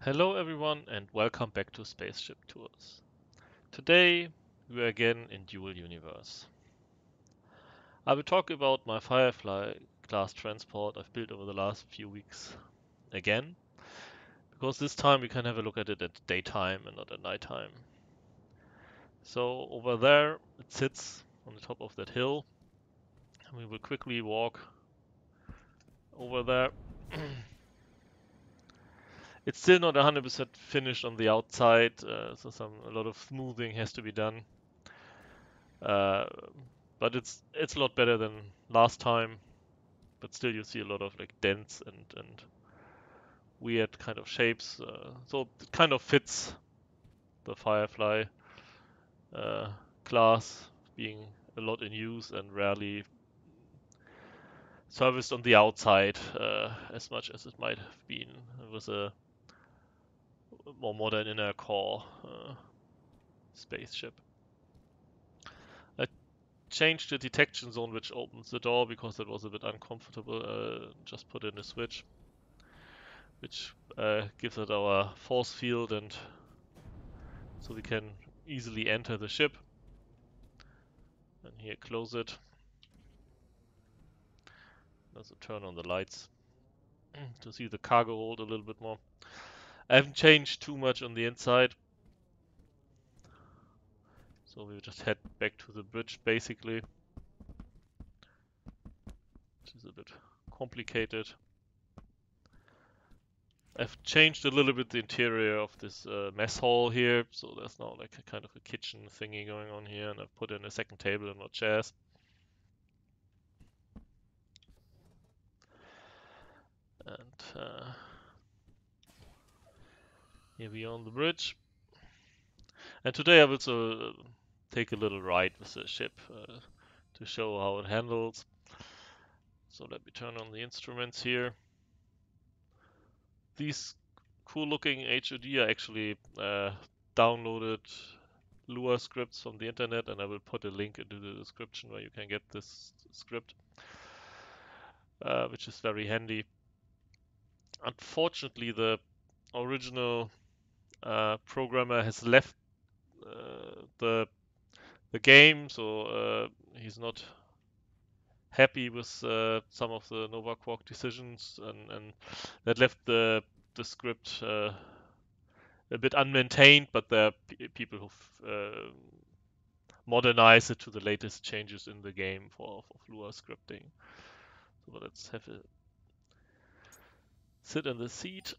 Hello everyone and welcome back to Spaceship Tours. Today we are again in Dual Universe. I will talk about my Firefly class transport I've built over the last few weeks again, because this time we can have a look at it at daytime and not at nighttime. So over there it sits on the top of that hill and we will quickly walk over there. It's still not 100% finished on the outside, so a lot of smoothing has to be done. Uh, but it's a lot better than last time. But still, you see a lot of like dents and weird kind of shapes. So it kind of fits the Firefly uh, class being a lot in use and rarely serviced on the outside as much as it might have been with a more modern inner core spaceship. I changed the detection zone which opens the door because it was a bit uncomfortable. Just put in a switch which gives it our force field, and so we can easily enter the ship. And here, close it. Also turn on the lights to see the cargo hold a little bit more. I haven't changed too much on the inside, so we just head back to the bridge basically, which is a bit complicated. I've changed a little bit the interior of this mess hall here, so there's now like a kind of a kitchen thingy going on here, and I've put in a second table and more chairs. And here we are on the bridge. And today I will also take a little ride with the ship to show how it handles. So let me turn on the instruments here. These cool looking HUD are actually downloaded Lua scripts from the internet, and I will put a link into the description where you can get this script, which is very handy. Unfortunately, the original programmer has left the game, so he's not happy with some of the Nova Quark decisions, and that left the script a bit unmaintained. But there are people who've modernized it to the latest changes in the game for Lua scripting. So let's have a sit in the seat.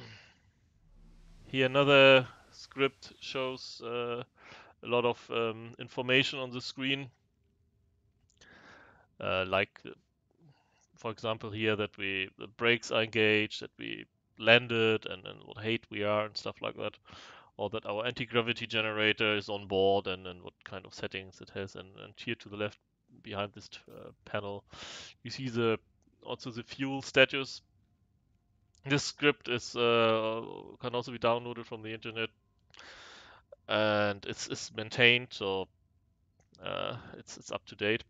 Here another script shows a lot of information on the screen, like for example here that the brakes are engaged, that we landed, and what height we are and stuff like that, or that our anti-gravity generator is on board, and what kind of settings it has. And here to the left behind this panel you see also the fuel status. This script is can also be downloaded from the internet, and it's maintained, so it's up to date.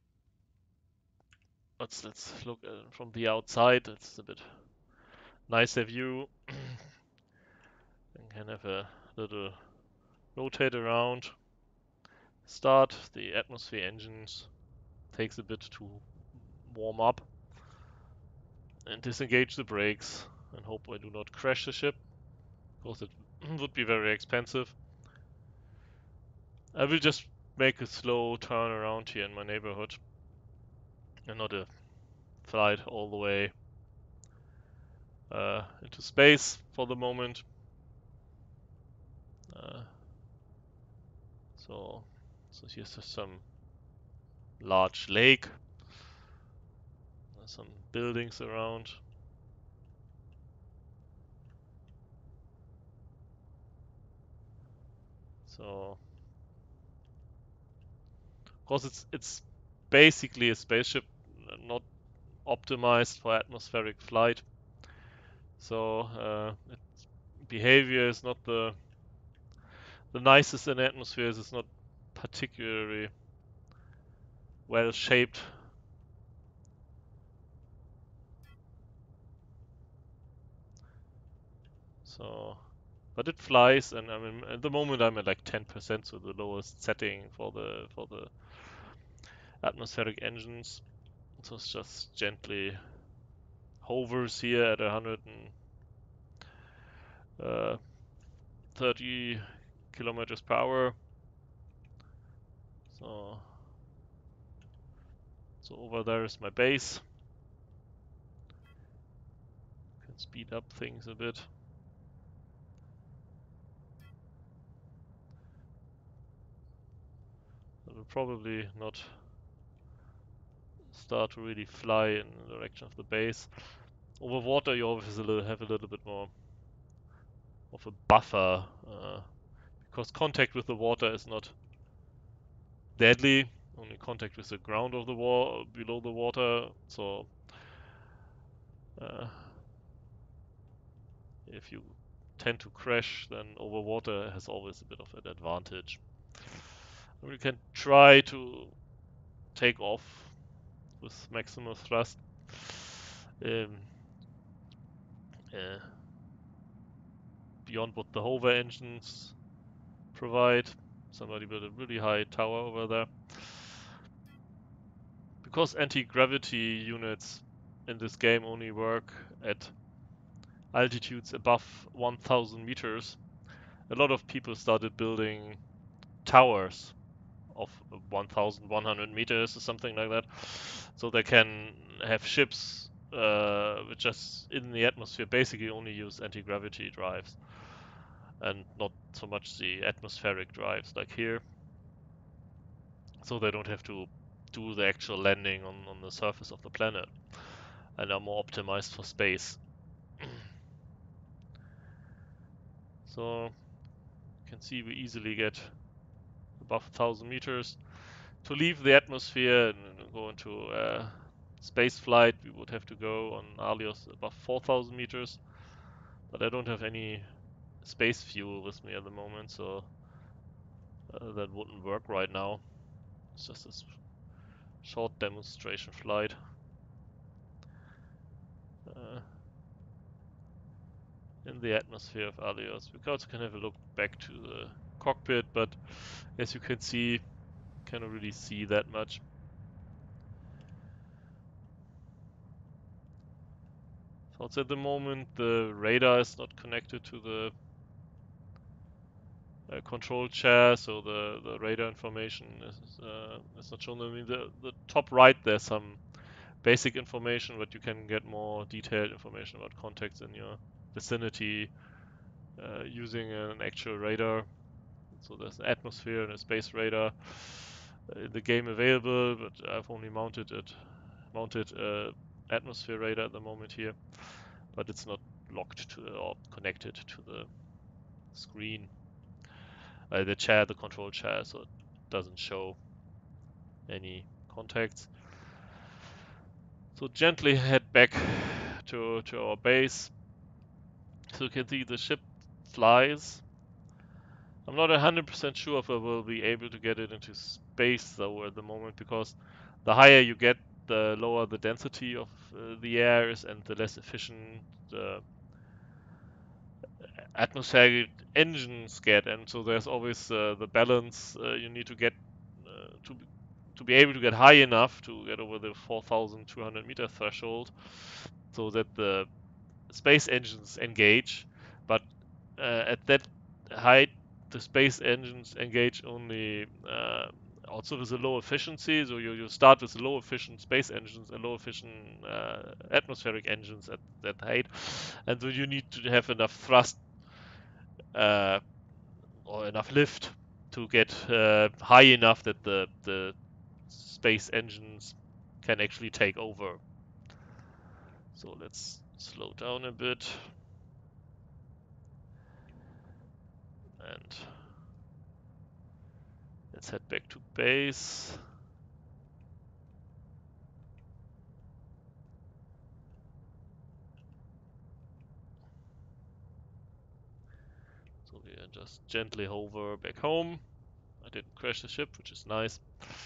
Let's look from the outside. It's a bit nicer view. And can have a little rotate around. Start the atmosphere engines. Takes a bit to warm up. And disengage the brakes. And hope I do not crash the ship, because it would be very expensive. I will just make a slow turn around here in my neighborhood, and not a flight all the way into space for the moment. Uh, so here's some large lake. There's some buildings around. So, of course, it's basically a spaceship not optimized for atmospheric flight. So its behavior is not the nicest in atmospheres. It's not particularly well shaped. So But it flies, and I mean, at the moment I'm at like 10%, so the lowest setting for the atmospheric engines. So it's just gently hovers here at 130 kilometers per hour. So over there is my base. Can speed up things a bit. It will probably not start to really fly in the direction of the base. Over water, you always have a little bit more of a buffer, because contact with the water is not deadly. Only contact with the ground of the wall below the water. So if you tend to crash, then over water has always a bit of an advantage. And we can try to take off with maximum thrust. Beyond what the hover engines provide. Somebody built a really high tower over there. Because anti-gravity units in this game only work at altitudes above 1000 meters, a lot of people started building towers of 1100 meters or something like that, so they can have ships which just in the atmosphere basically only use anti-gravity drives and not so much the atmospheric drives like here, so they don't have to do the actual landing on the surface of the planet and are more optimized for space. So you can see we easily get above 1000 meters. To leave the atmosphere and go into space flight, we would have to go on Alios above 4000 meters, but I don't have any space fuel with me at the moment, so that wouldn't work right now. It's just this short demonstration flight. In the atmosphere of Alios. We also can have a look back to the cockpit, but as you can see, cannot really see that much. So at the moment the radar is not connected to the control chair, so the radar information is not shown. I mean, the top right there's some basic information, but you can get more detailed information about contacts in your vicinity using an actual radar. So there's an atmosphere and a space radar in the game available, but I've only mounted atmosphere radar at the moment here, but it's not locked to or connected to the screen, the control chair, so it doesn't show any contacts. So gently head back to our base. So you can see the ship flies. I'm not 100% sure if I will be able to get it into space though at the moment, because the higher you get, the lower the density of the air is and the less efficient the atmospheric engines get, and so there's always the balance you need to get to be able to get high enough to get over the 4,200 meter threshold, so that the space engines engage. But at that height, the space engines engage only also with a low efficiency. So you start with low efficient space engines and low efficient atmospheric engines at that height, and so you need to have enough thrust or enough lift to get high enough that the space engines can actually take over. So let's slow down a bit and let's head back to base. So we just gently hover back home. I didn't crash the ship, which is nice.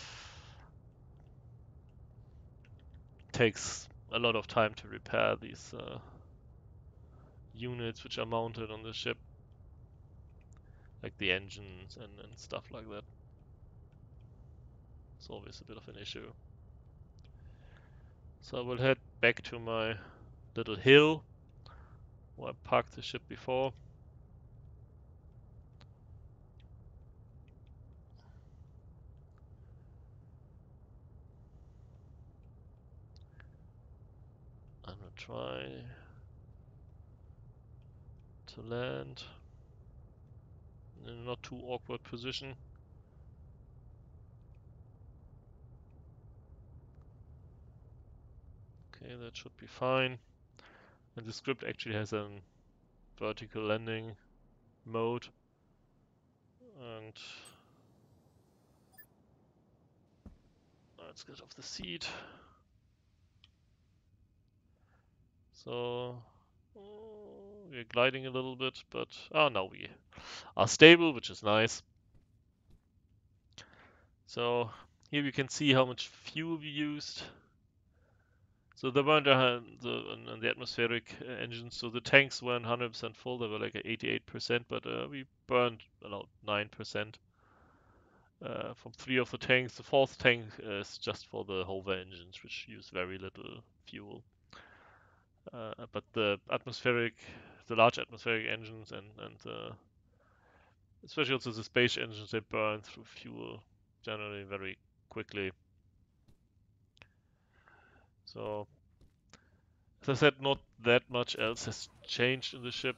Takes a lot of time to repair these units which are mounted on the ship. like the engines and stuff like that. It's always a bit of an issue. So I will head back to my little hill where I parked the ship before. I'm gonna try to land in a not too awkward position. Okay, that should be fine. And the script actually has a vertical landing mode. And let's get off the seat. So we're gliding a little bit, but now we are stable, which is nice. So here we can see how much fuel we used. So there weren't the atmospheric engines, so the tanks weren't 100% full. They were like at 88%, but we burned about 9% from 3 of the tanks. The 4th tank is just for the hover engines, which use very little fuel. But the large atmospheric engines and especially also the space engines, they burn through fuel generally very quickly. So, as I said, not that much else has changed in the ship.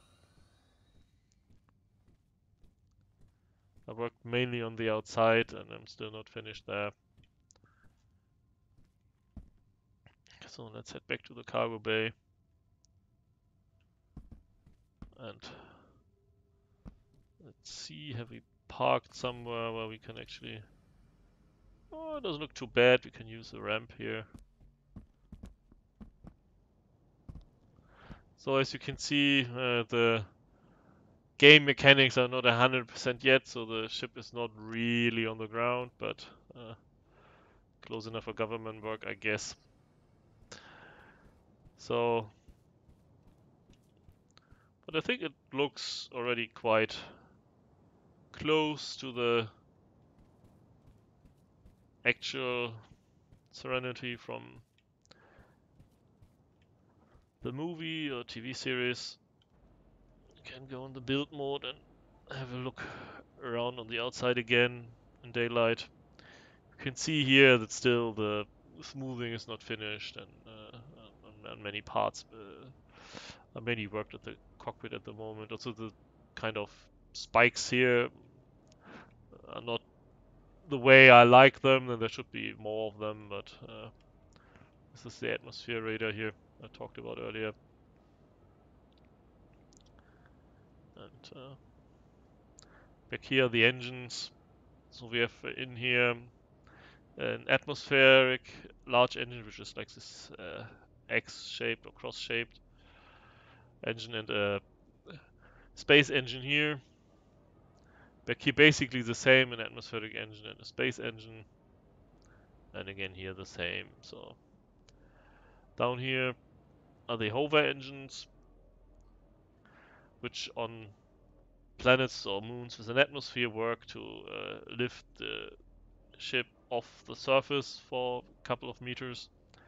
I worked mainly on the outside and I'm still not finished there. So let's head back to the cargo bay. And let's see, have we parked somewhere where we can actually... Oh, it doesn't look too bad. We can use the ramp here. So as you can see, the game mechanics are not 100% yet, so the ship is not really on the ground, but close enough for government work, I guess. So, but I think it looks already quite close to the actual Serenity from the movie or TV series. You can go in the build mode and have a look around on the outside again in daylight. You can see here that still the smoothing is not finished and on many parts are mainly worked at the cockpit at the moment. Also the kind of spikes here are not the way I like them, and there should be more of them, but this is the atmosphere radar here I talked about earlier. And back here the engines. So we have in here an atmospheric large engine, which is like this X-shaped or cross-shaped engine, and a space engine here. Back here basically the same, an atmospheric engine and a space engine. And again here the same. So down here are the hover engines, which on planets or moons with an atmosphere work to lift the ship off the surface for a couple of meters.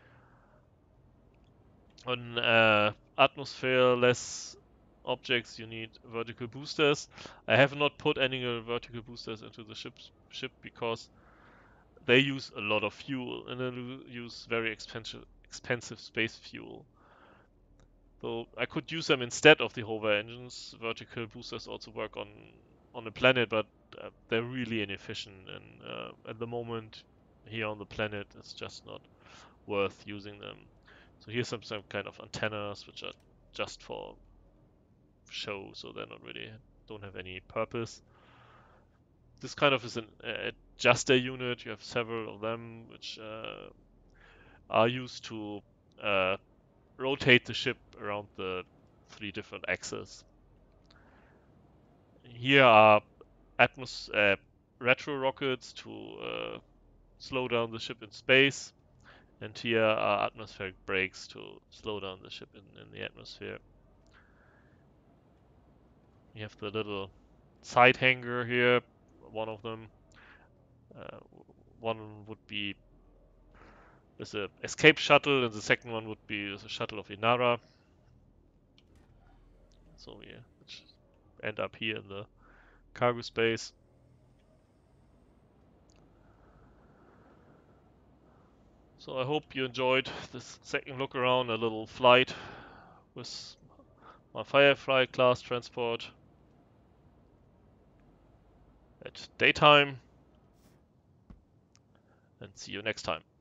On atmosphere-less objects, you need vertical boosters. I have not put any vertical boosters into the ship because they use a lot of fuel and they use very expensive space fuel. So I could use them instead of the hover engines. Vertical boosters also work on a planet, but they're really inefficient, and at the moment here on the planet, it's just not worth using them. So here's some kind of antennas which are just for show, so they're not really don't have any purpose. This kind of is an adjuster unit. You have several of them which are used to rotate the ship around the 3 different axes. Here are retro rockets to slow down the ship in space, and here are atmospheric brakes to slow down the ship in the atmosphere. You have the little side hangar here, one of them. One would be with the escape shuttle, and the second one would be the shuttle of Inara. So we end up here in the cargo space. So I hope you enjoyed this second look around, a little flight with my Firefly class transport at daytime, and see you next time.